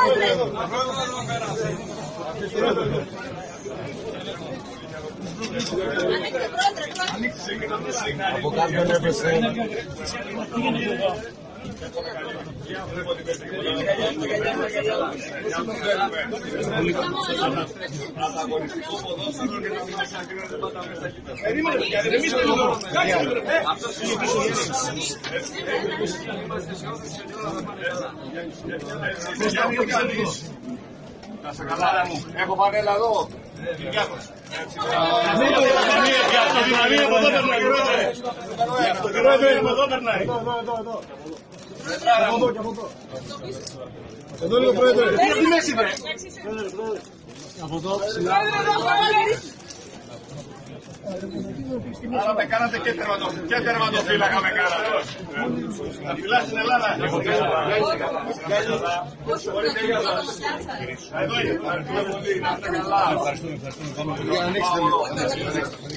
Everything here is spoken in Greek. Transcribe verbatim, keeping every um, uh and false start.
Από κάποιον έπεσε. Να σε καλά μου. Έχω φανέλα εδώ. Αυτοκινητή από εδώ περνάει. Αυτοκινητή από εδώ περνάει. Από εδώ και από εδώ. Εδώ λίγο πρόεδρε. Τι μέση είναι. Από εδώ ψηλά. Άρα με κάνατε και τερματοφύλακα με κάνατε. Να φυλάς στην Ελλάδα. Εδώ είναι. Να είστε καλά.